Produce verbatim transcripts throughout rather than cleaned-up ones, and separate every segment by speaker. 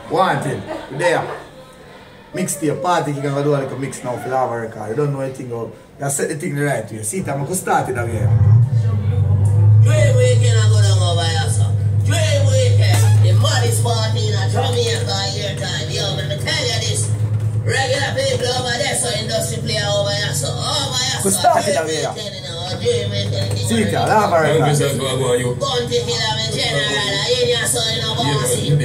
Speaker 1: Wanted. There. Mixtape party, you can do like a mix now for Lava record. You don't know anything about. You set the thing the right way. See, I'm going to start it again.
Speaker 2: Dream weekend, I go down over here, sir. Dream weekend. The maddest party in a Jamaica year time. Yo, let me tell you this. Regular people over there, so industry player over here, so over here, so.
Speaker 1: Start it again.
Speaker 2: Dream weekend.
Speaker 1: See, it's a Lava record.
Speaker 2: Bounty killer in general. I hear you, so you know, bossy.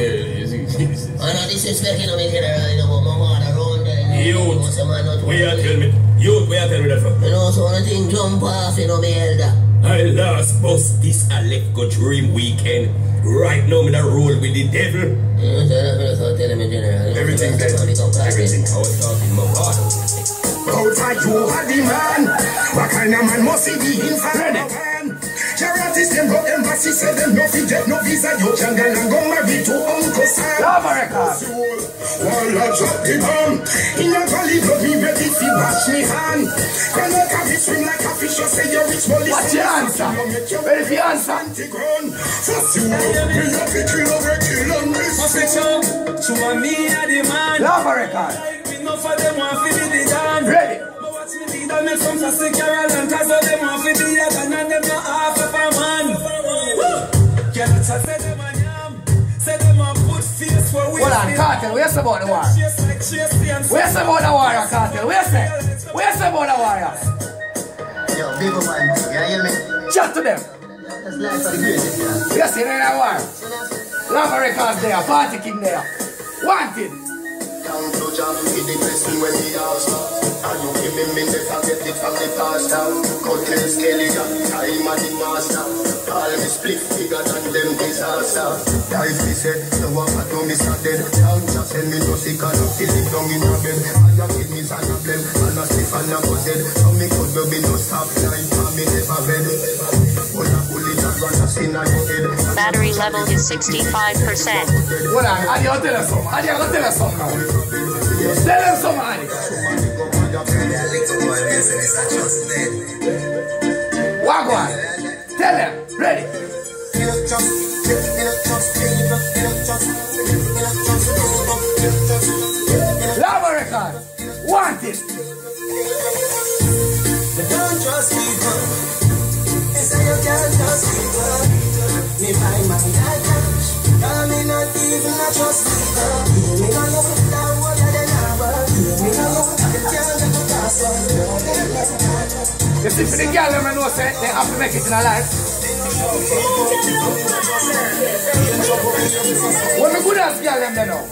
Speaker 2: I know disrespecting them in general, you know, but my water around there.
Speaker 3: Youth, where you tell me? Youth, where you tell me that from?
Speaker 2: You know, so when the thing jump off, you know, me elder.
Speaker 3: I last bus this I left go dream weekend. Right now, I'm gonna roll with the devil.
Speaker 2: You know, so tell me in general.
Speaker 3: Everything dead. Everything. I was talking about God.
Speaker 4: Outside you are the man. What kind of man must he be in front of the man? Charities them go embassy, say them no fit get no visa. You can go and go marry to Uncle Sam.
Speaker 1: Lava record.
Speaker 4: While I drop the bomb in your valley, love me ready if you wash me hand. Can I have it swing like a fish? You say you're rich, but
Speaker 1: what's your answer? Where is the answer?
Speaker 4: First you know, me love it, kill over, kill on me.
Speaker 3: So me a the man.
Speaker 1: Lava record.
Speaker 3: Enough of them want to be the dance.
Speaker 1: Ready.
Speaker 3: Watch me lead and make some fancy Carol and cause of them want to be the other and them not half of a man. Can't I say them a yam? Say them a put face for we.
Speaker 1: Hold on, Cartel, where's about the war? Where's about the warrior, Cartel? Where's it? Where's about the warrior?
Speaker 5: Yo, big man, you hear me?
Speaker 1: Chat to them.
Speaker 5: That's life of the greatest, yeah.
Speaker 1: Yes, in the war. Lava records there, Party King there. Wanted.
Speaker 4: Down to jam with the blessing when we all stop. And you give me minutes and get it from the past out. Cutlass Kelly got time at the master. Call me split bigger than them disaster. Life is said, the walk I do me dead. Down just send me no sick and up till it down in a bed. And the kidneys and the blame. And the stiff and the was dead. So me could be no stop line for me never bed.
Speaker 6: Battery level is sixty-five percent.
Speaker 1: Hold on, Adi, I'll tell us something. Adi, I'll tell us something now. Tell us something, Adi. Wagwan. Tell them. Ready. Lava record. Wanted.
Speaker 4: Don't trust people. They say you can't trust people. Me find my cash. I may not even not trust people. Me know you that what they never. Me know you can't let the gas on.
Speaker 1: You see, for the girl, them know say they have to make it in a life. What the good ass girl them they know?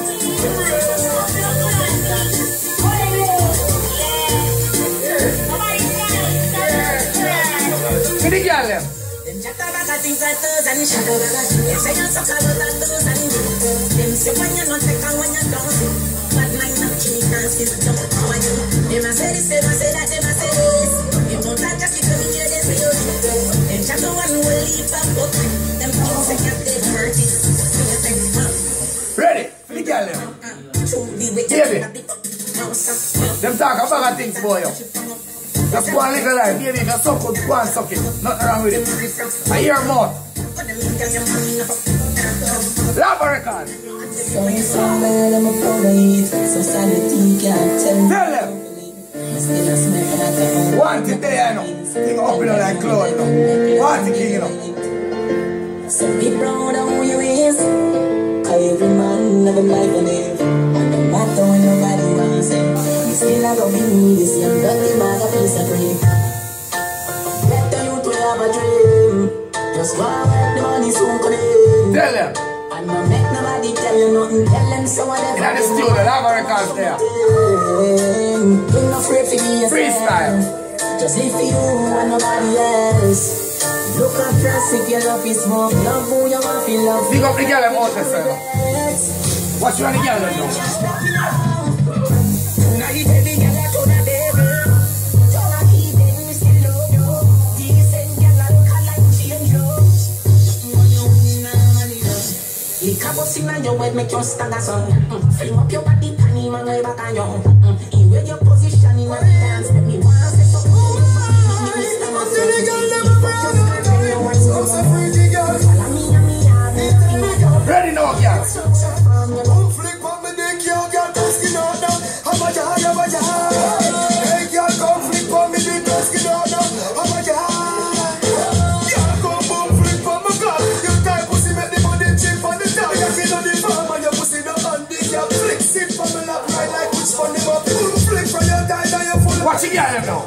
Speaker 1: For the girl them.
Speaker 7: Them chat about a things like those and shadow that I see. Them say you suck about that those and them say when you not take and when you don't see. But mine not cheap and still don't how I do. Them a say this, them a say that, them a say this. Them don't like just keep coming here, they say you. Them chat the one who will leave back up. Them things say can't take hurt it.
Speaker 1: Ready? For the girl them. Baby. Them talk about things for you. Just go and live your life, baby. If you suck it, go and suck it. Nothing wrong with it. I hear more. Lava record.
Speaker 7: So you somewhere them a provide. So sanity can't tell.
Speaker 1: Tell them. Wanted there, you know. Thing up, you know, like cloud, you know. Party King, you know.
Speaker 7: So be proud of who you is. Cause every man have a life to live. And no matter what nobody wants it, you still have to be me. This young dirty man a piece of bread. Let the youth will have a dream. Just go and work, the money soon come in.
Speaker 1: Tell them.
Speaker 7: And no make nobody tell you nothing. Tell them so whatever.
Speaker 1: In the studio, Lava records there.
Speaker 7: You're not afraid to be yourself.
Speaker 1: Freestyle.
Speaker 7: Just live for you and nobody else. Look up first if your love is more. Love who you want to love.
Speaker 1: Big up the girl them out there, sir. What you want the girl them know?
Speaker 7: Now you tell the girl I told the devil. Don't I keep them, we still love you. Decent girl I look like change you. When you win now, money does. Lick a bus in your head, make you stagger son. Fling up your body, panty man way back on you. In where your position in the dance, make me want to set up.
Speaker 1: Ready now, girl. Watch it, girl, them now.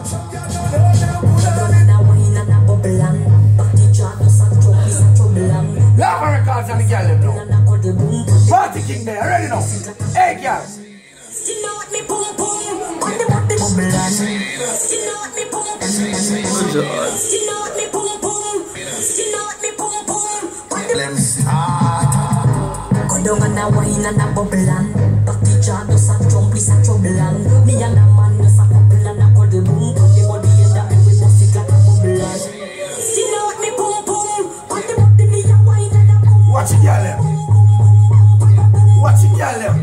Speaker 1: Love records and the girl, them now. Party King there, already know. Hey, girl.
Speaker 7: Still know what me boom boom. On the what me boom boom. Still know what me boom boom. Still know what me boom boom. Still know what me boom boom.
Speaker 1: Let me start.
Speaker 7: Go down and a wine and a bubble and back the jar does a jump is a trouble and me and a man does a couple and a cuddle boom. Put the body in the air with music like a bubble and still know what me boom boom. On the what me a wine and a boom.
Speaker 1: Watch it, girl, them. Watch it, girl, them.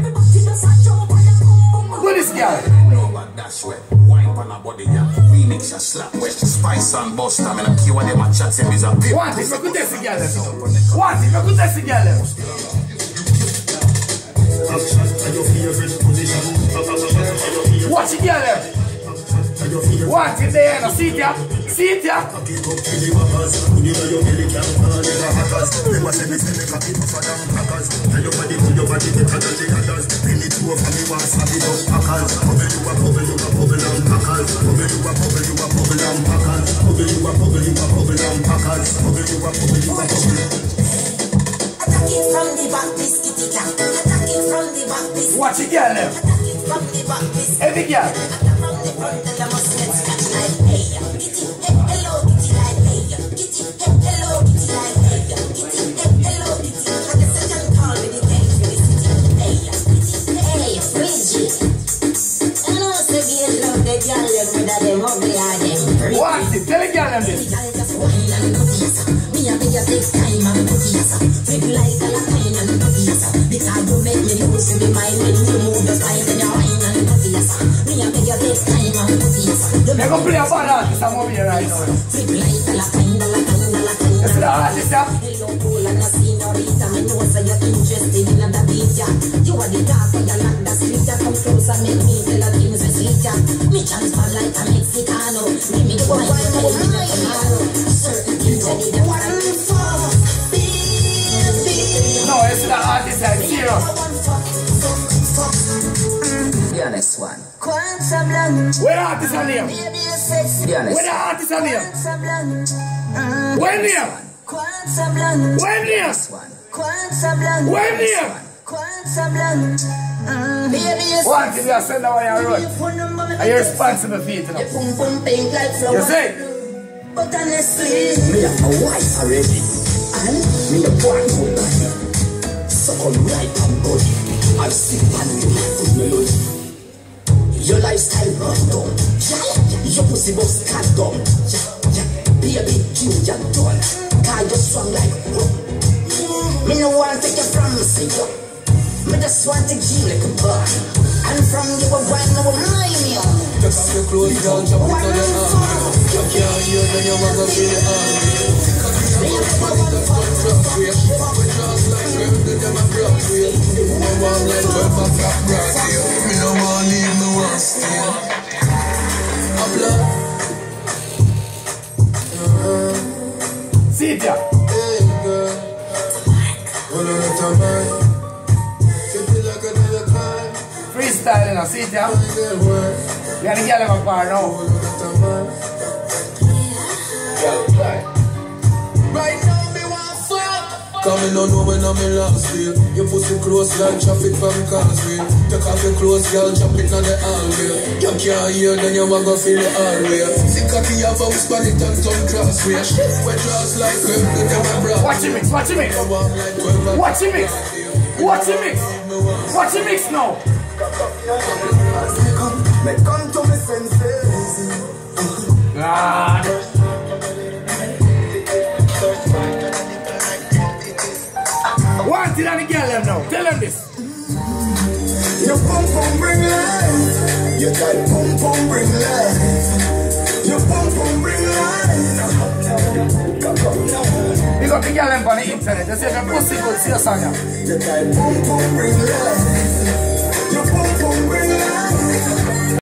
Speaker 1: Who this girl?
Speaker 8: No, but that's wet. Wine on a body, yeah. Remix a slap wet. Spice and bust. I mean, I'm key when they match at him is a big.
Speaker 1: What if I could test the girl, them? What if I could test the girl, them? Watch it, girl, them. What if they ain't see it, yeah? See it, yeah?
Speaker 7: Attack it from the back, biscuity cat. Attack it from the back, biscuity.
Speaker 1: Watch it, girl, them.
Speaker 7: Attack it from the back, biscuity.
Speaker 1: Every girl.
Speaker 7: Attack from the front, and I must get scratch like hey. Kitty, hey, hello, kitty like hey. Kitty, hey, hello, kitty like hey. Kitty, hey, hello, kitty. And the second call with the cake for the city. Hey, kitty, hey, Bridget. I know say get love the girl them with a them ugly and them pretty.
Speaker 1: Watch it, tell the girl them this.
Speaker 7: Girl just wine and put yes. Me a beg you take time and put yes. Make like a line and put yes. Because you make me lose my mind when you move the side and you wine and put yes. Me a beg you take time and put yes.
Speaker 1: They're gonna play a bad artist, I'm over here right now.
Speaker 7: Flip like a la kind a la kind a la kind.
Speaker 1: You see the artist, yeah?
Speaker 7: Hello, cool and a senorita. Me know say you're interested in the beat, yeah. You are the dark and you like the street. You come close and make me tell the things we sweet, yeah. Me transfer like a Mexicano. Give me the wine and tell me the tomorrow. Certain things I need to one for.
Speaker 1: No, you see the artist, I'm serious.
Speaker 5: Be honest one.
Speaker 1: Where the artist are name?
Speaker 5: Be honest.
Speaker 1: Where the artist are name? Where name? Where name? Where name? One thing you send away your road. Are you responsible for it, you know? You say?
Speaker 7: But honestly,
Speaker 5: Me have a wife already. And me a born good body. So come right and body. I've seen one with good melody. Your lifestyle run down. Your pussy box cut down. Baby, you are done. Cause you strong like rum. Me no want to take you from me, see you. Me just want to give like a bird. And from you a wine, I will lie me on.
Speaker 3: Take off your clothes, girl, jump it on your arm. You can't hear, then you want to feel the arm. Me a body that one fluctuate. We just like them, then them a fluctuate. You want like twelve a flat brand. Me no want leave, me want stay. A blood.
Speaker 1: See it, yeah?
Speaker 3: Hey, girl. Hold on at your mind. Treat me like another kind.
Speaker 1: Freestyle, you know, see it, yeah?
Speaker 3: Good work.
Speaker 1: You got the girl in my car now.
Speaker 3: Hold on at your mind.
Speaker 1: Yeah, right.
Speaker 3: Right now, me want fuck. Come me no know when I'm in last week. Your pussy close like traffic from Causeway. Take off your clothes, girl, jump it on the hallway. You can't hear, then you want to feel the hallway. Sick of the have a whisper it and tongue crossway. Wet draws like them, look at my bra.
Speaker 1: Watch it mix, watch it mix. Watch it mix. Watch it mix. Watch it mix now.
Speaker 5: Me come to me senses.
Speaker 1: Ah. Want it on the girl them now. Tell them this.
Speaker 5: Your pum pum bring life. Your tight pum pum bring life. Your pum pum bring life.
Speaker 1: Pick up the girl them on the internet. They say the pussy good, see a song.
Speaker 5: Your tight pum pum bring